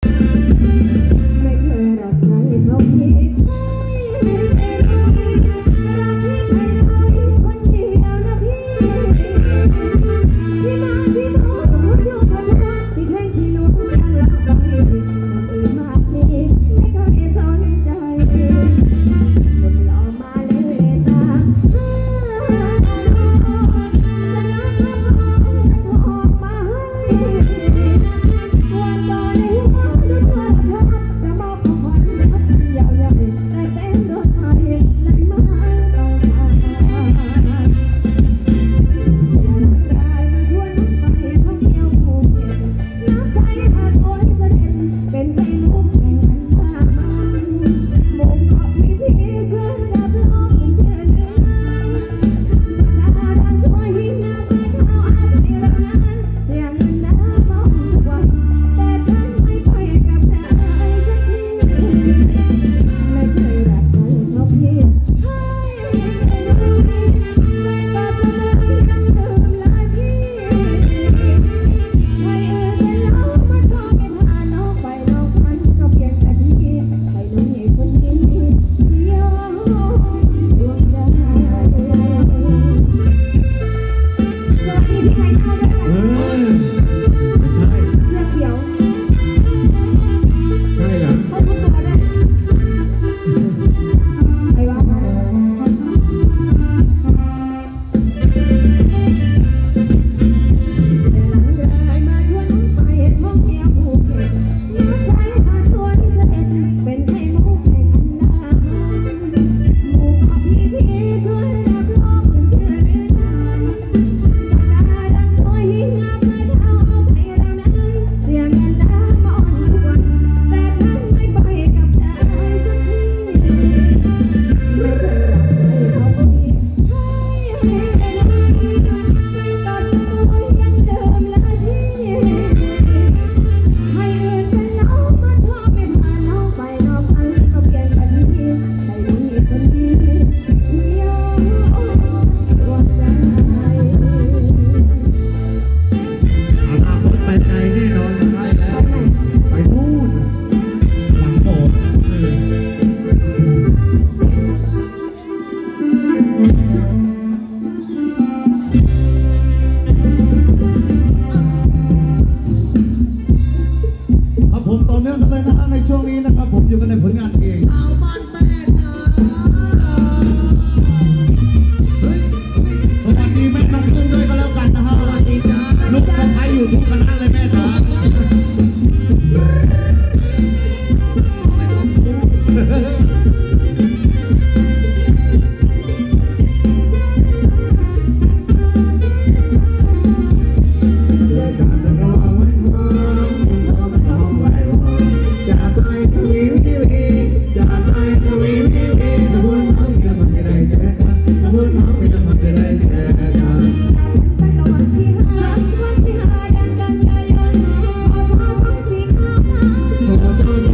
ส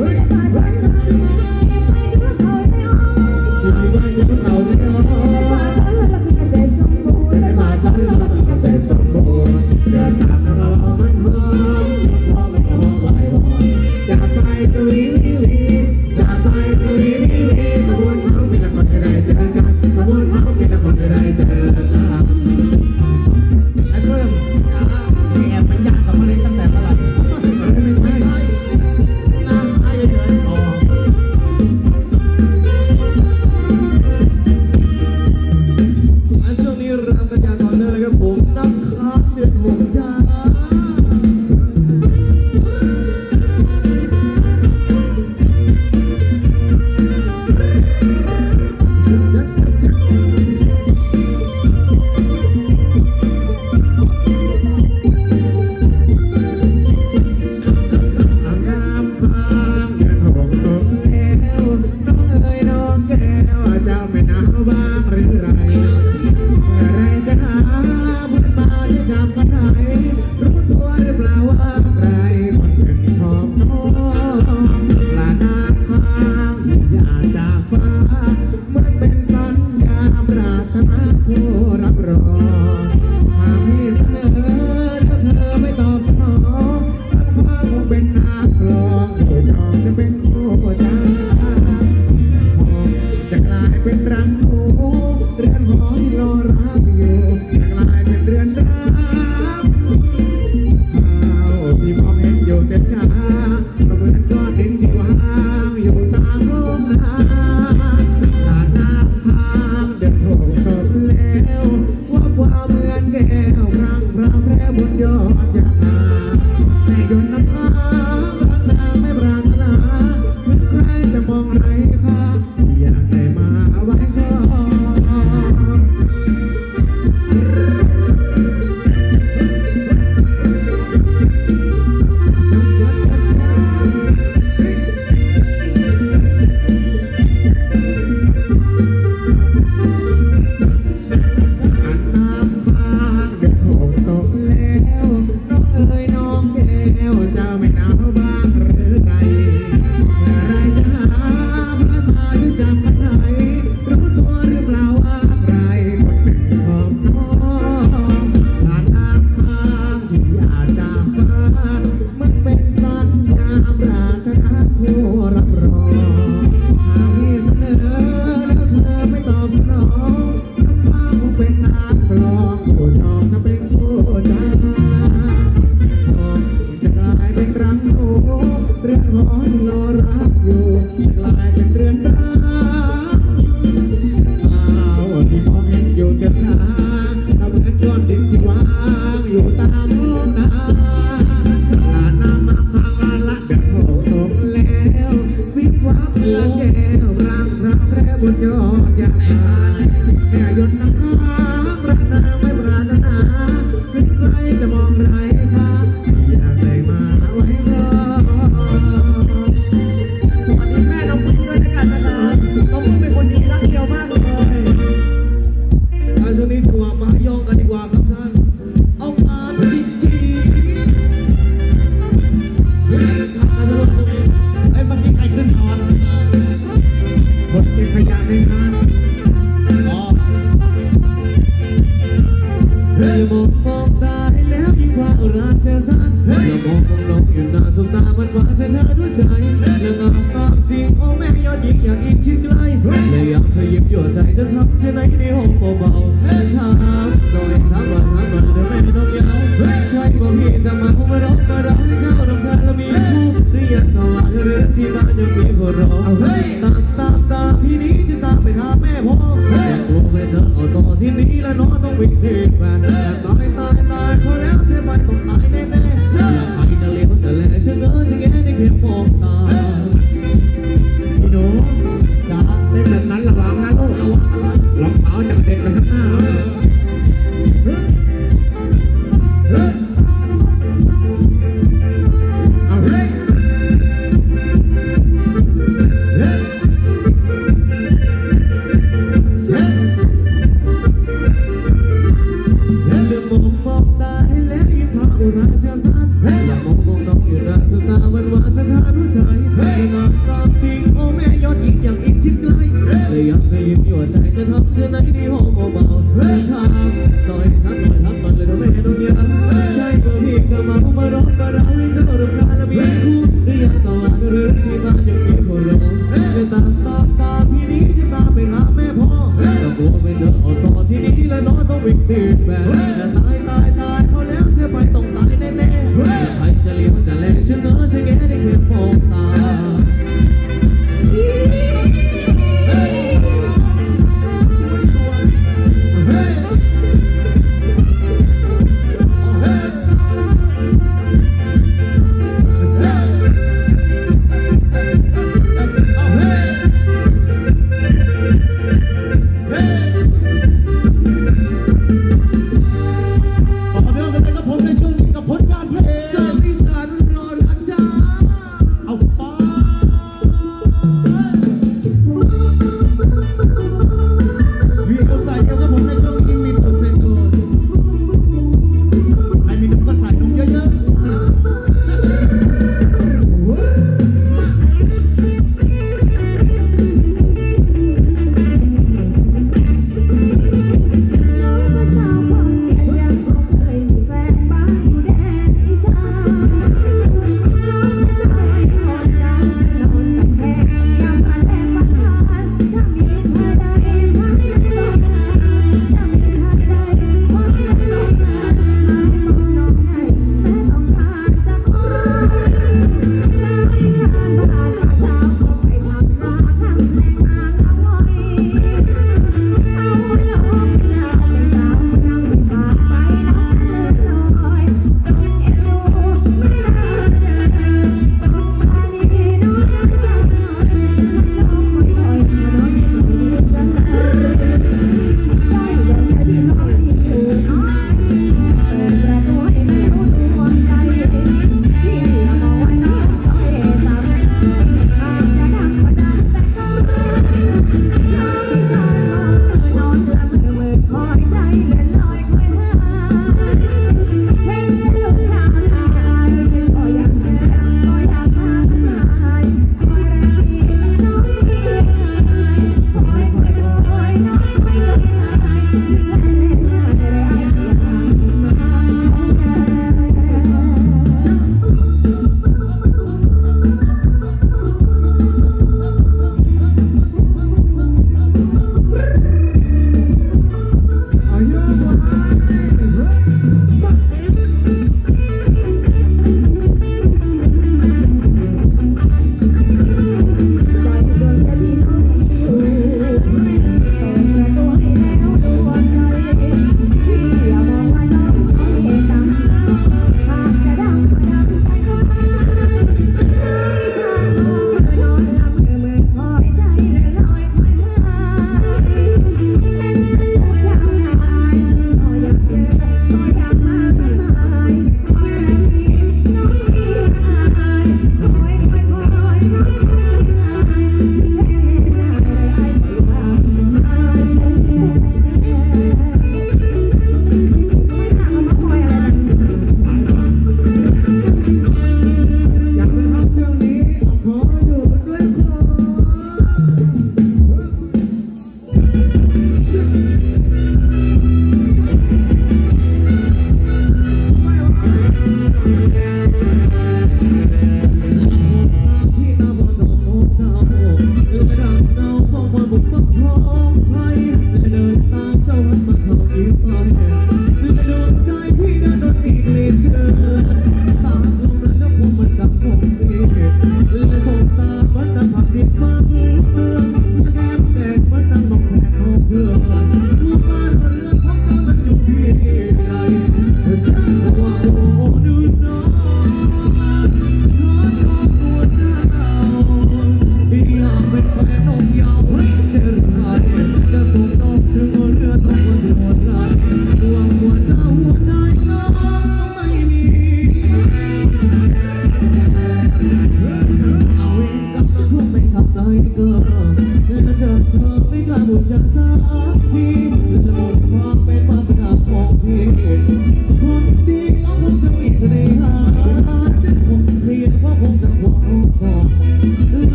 อย่ามองน้องอยู่หน้าสตามันว่าสถานวิสัยหัวใจจะทำเช่นไหนดีห้องเบาๆทางหน่อยทักเลยทำไมต้องยาใช่เมื่อพี่จะมาร้องมาร้องให้เจ้ารำคาญและมีคู่หรือยังต่อหรือที่บ้านยังมีคนรอจะตามพี่นี้จะตามไปหาแม่พ่อแต่กลัวไม่เจอเอาต่อที่นี้และน้องต้องวิ่งตีแม่จะตายเขาแล้วเสียไปต้องตายแน่ๆใครจะเลี้ยวจะแลเชื่อเงอใช่แง่ได้แค่มองตา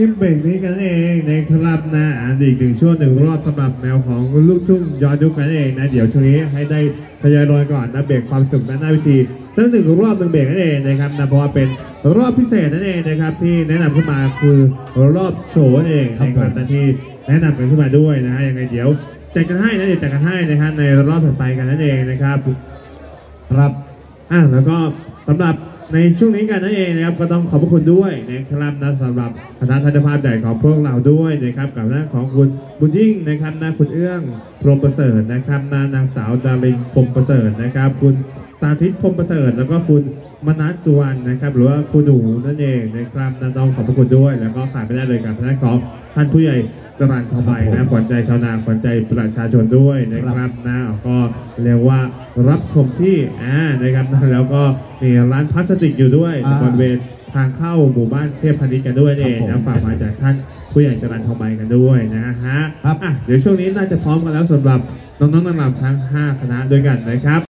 เบรกนี้กันเองนะครับนะอีกหนึ่งช่วงหนึ่งรอบสำหรับแนวของลูกทุ่งย้อนยุคกันเองนะเดี๋ยวช่วงนี้ให้ได้ทยอยลอยก่อนนะเบรกความสุขด้านหน้าวิธีสักหนึ่งรอบหนึ่งเบรกนั่นเองนะครับนะเพราะว่าเป็นรอบพิเศษนั่นเองนะครับที่แนะนำขึ้นมาคือรอบโชว์นั่นเองนะครับที่แนะนำกันขึ้นมาด้วยนะฮะยังไงเดี๋ยวแจกกันให้นะเดี๋ยวแจกกันให้นะครับในรอบถัดไปกันนั่นเองนะครับครับแล้วก็สำหรับในช่วงนี้กันนั่นเองนะครับก็ต้องขอบพระคุณด้วยนะครับนะสำหรับคณะทัศนภาพใหญ่ของพวกเราด้วยนะครับกับหน้าของคุณบุญยิ่งนะครับหน้าคุณเอื้องพรหมประเสริฐนะครับนางสาวดารินพรหมประเสริฐนะครับคุณสาธิตพรหมประเสริฐแล้วก็คุณมนัสจวนนะครับหรือว่าคุณหนูนั่นเองนะครับต้องขอบพระคุณด้วยแล้วก็ขาดไม่ได้เลยกับหน้าของท่านผู้ใหญ่จรัญทองใบนะขวัญใจชาวนาขวัญใจประชาชนด้วยนะครับนะก็เรียกว่ารับชมที่นะครับแล้วก็มีร้านพลาสติกอยู่ด้วยบริเวณทางเข้าหมู่บ้านเทพพาณิชย์กันด้วยเองนะฝากมาจากท่านผู้ใหญ่จรัญทองใบกันด้วยนะฮะเดี๋ยวช่วงนี้น่าจะพร้อมกันแล้วสำหรับน้องๆนางรำทั้ง5คณะด้วยกันนะครับ